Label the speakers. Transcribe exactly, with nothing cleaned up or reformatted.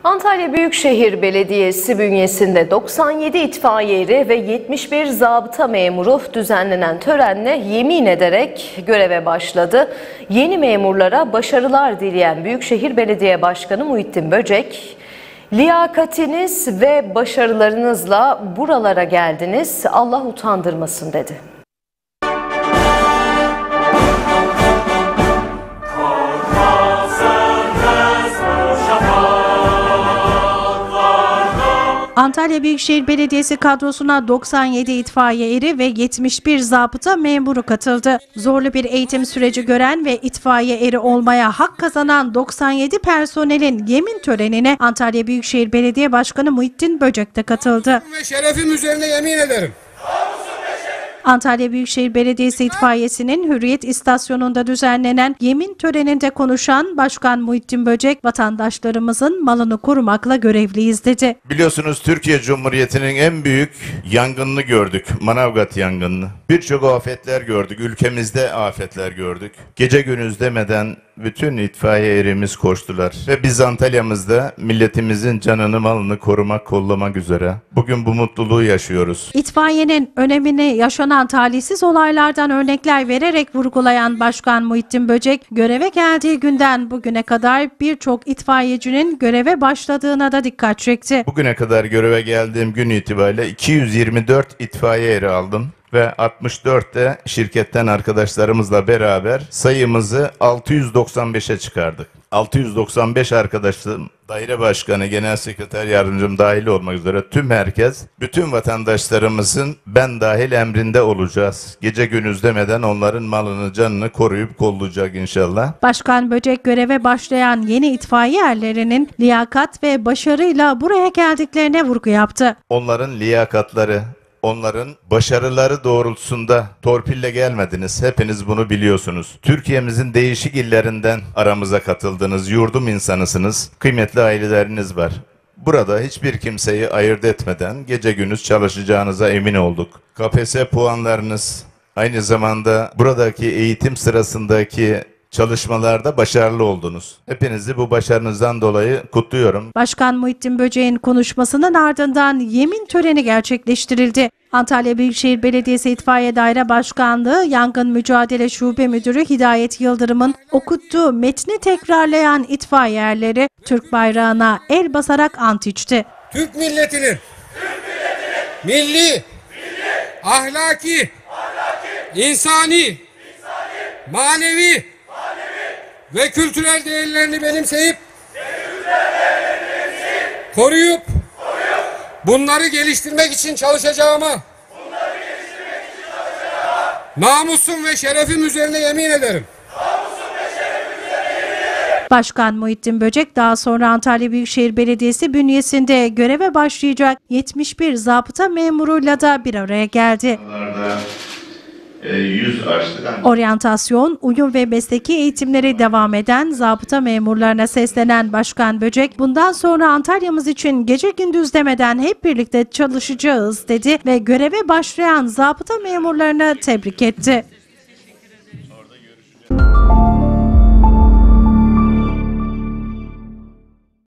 Speaker 1: Antalya Büyükşehir Belediyesi bünyesinde doksan yedi itfaiye eri ve yetmiş bir zabıta memuru düzenlenen törenle yemin ederek göreve başladı. Yeni memurlara başarılar dileyen Büyükşehir Belediye Başkanı Muhittin Böcek, "Liyakatiniz ve başarılarınızla buralara geldiniz, Allah utandırmasın" dedi.
Speaker 2: Antalya Büyükşehir Belediyesi kadrosuna doksan yedi itfaiye eri ve yetmiş bir zabıta memuru katıldı. Zorlu bir eğitim süreci gören ve itfaiye eri olmaya hak kazanan doksan yedi personelin yemin törenine Antalya Büyükşehir Belediye Başkanı Muhittin Böcek de katıldı.
Speaker 3: Ve şerefim üzerine yemin ederim.
Speaker 2: Antalya Büyükşehir Belediyesi İtfaiyesi'nin Hürriyet İstasyonu'nda düzenlenen yemin töreninde konuşan Başkan Muhittin Böcek, vatandaşlarımızın malını korumakla görevliyiz dedi.
Speaker 4: Biliyorsunuz Türkiye Cumhuriyeti'nin en büyük yangınını gördük, Manavgat yangınını. Birçok afetler gördük, ülkemizde afetler gördük. Gece gündüz demeden bütün itfaiye erimiz koştular ve biz Antalya'mızda milletimizin canını malını korumak, kollamak üzere bugün bu mutluluğu yaşıyoruz.
Speaker 2: İtfaiyenin önemini yaşanan talihsiz olaylardan örnekler vererek vurgulayan Başkan Muhittin Böcek, göreve geldiği günden bugüne kadar birçok itfaiyecinin göreve başladığına da dikkat çekti.
Speaker 4: Bugüne kadar göreve geldiğim gün itibariyle iki yüz yirmi dört itfaiye eri aldım. Ve altmış dört de şirketten arkadaşlarımızla beraber sayımızı altı yüz doksan beşe çıkardık. altı yüz doksan beş arkadaşım, daire başkanı, genel sekreter yardımcım dahil olmak üzere tüm herkes, bütün vatandaşlarımızın ben dahil emrinde olacağız. Gece gündüz demeden onların malını, canını koruyup kollayacak inşallah.
Speaker 2: Başkan Böcek, göreve başlayan yeni itfaiye erlerinin liyakat ve başarıyla buraya geldiklerine vurgu yaptı.
Speaker 4: Onların liyakatları, onların başarıları doğrultusunda torpille gelmediniz. Hepiniz bunu biliyorsunuz. Türkiye'mizin değişik illerinden aramıza katıldınız. Yurdum insanısınız. Kıymetli aileleriniz var. Burada hiçbir kimseyi ayırt etmeden gece gündüz çalışacağınıza emin olduk. K P S S puanlarınız, aynı zamanda buradaki eğitim sırasındaki çalışmalarda başarılı oldunuz. Hepinizi bu başarınızdan dolayı kutluyorum.
Speaker 2: Başkan Muhittin Böcek'in konuşmasının ardından yemin töreni gerçekleştirildi. Antalya Büyükşehir Belediyesi İtfaiye Daire Başkanlığı Yangın Mücadele Şube Müdürü Hidayet Yıldırım'ın okuttuğu metni tekrarlayan itfaiye erleri Türk bayrağına el basarak ant içti.
Speaker 3: Türk milletinin, Türk milletinin milli, milli, ahlaki, ahlaki insani, insani, manevi, ve kültürel değerlerini benimseyip, değerlerini benimseyip koruyup, koruyup bunları geliştirmek için çalışacağıma, bunları geliştirmek için çalışacağıma namusum ve şerefim üzerine yemin ederim. Namusum ve şerefim üzerine yemin ederim.
Speaker 2: Başkan Muhittin Böcek daha sonra Antalya Büyükşehir Belediyesi bünyesinde göreve başlayacak yetmiş bir zabıta memuruyla da bir araya geldi.
Speaker 4: yüz
Speaker 2: Oryantasyon, uyum ve mesleki eğitimleri devam eden zabıta memurlarına seslenen Başkan Böcek, bundan sonra Antalya'mız için gece gündüz demeden hep birlikte çalışacağız dedi ve göreve başlayan zabıta memurlarını tebrik etti.